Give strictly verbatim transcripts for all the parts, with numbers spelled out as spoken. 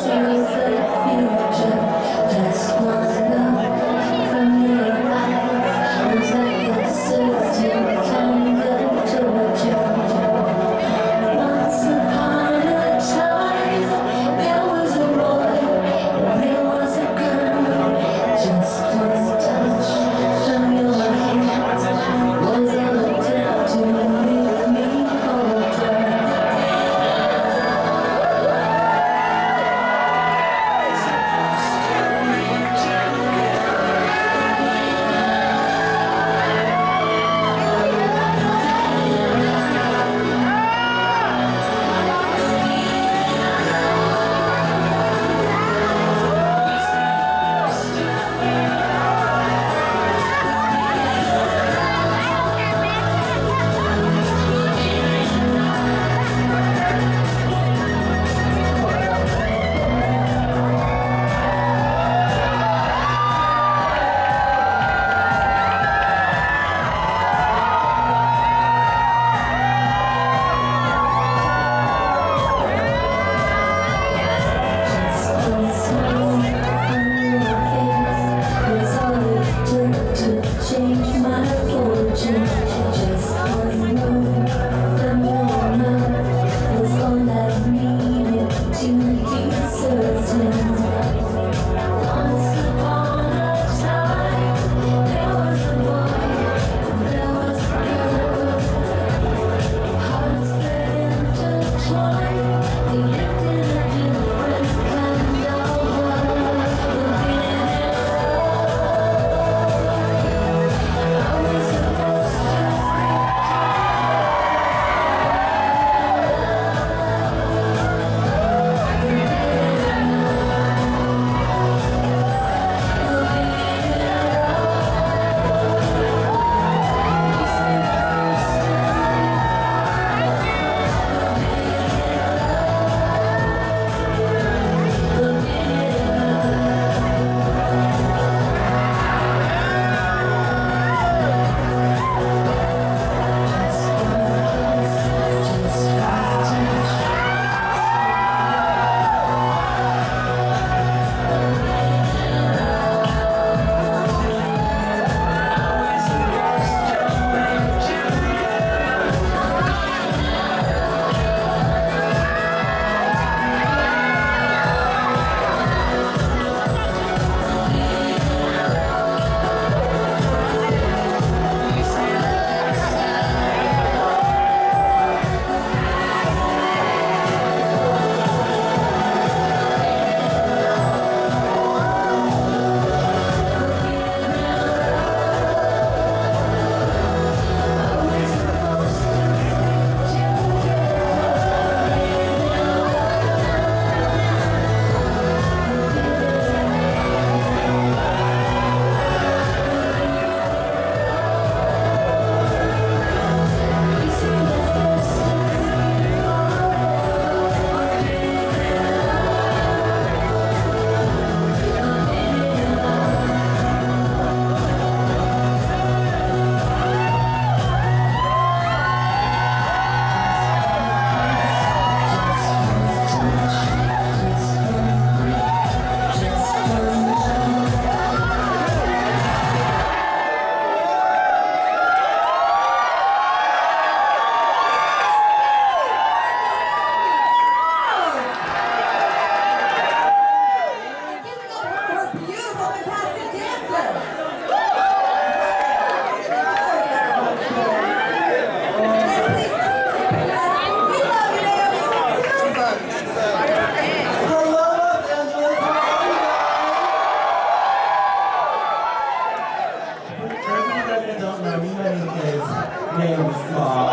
Naomi Smalls.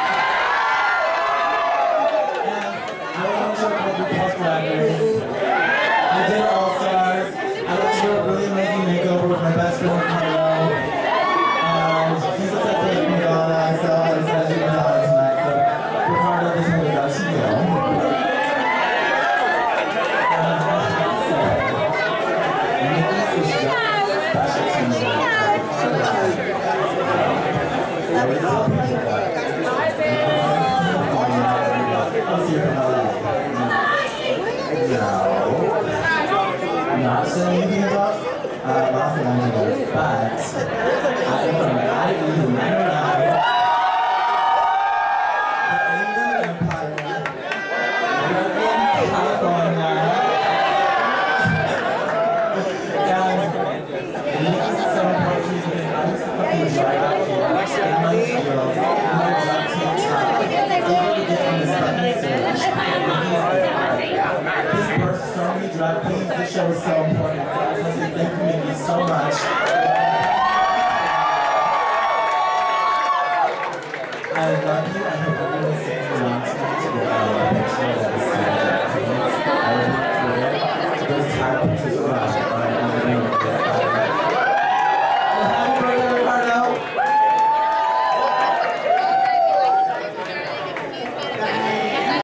And I want to show you the Pulse Riders. I did All-Stars. I went to a really amazing makeover with my best friend, Carlo. And he's obsessed with Madonna, so I decided to do Madonna tonight. So Ricardo, this one goes out to you. Not saying anything about uh, Los Angeles, but I am from I even I don't know. The Inland Empire. We're in California. And Micky's so important because I used to fucking drive out here in my studio, in my drug team top, able to get on this fucking stage. This burst so many drag queens. This show is so important. So I want to say thank you, Micky, so much. I love you.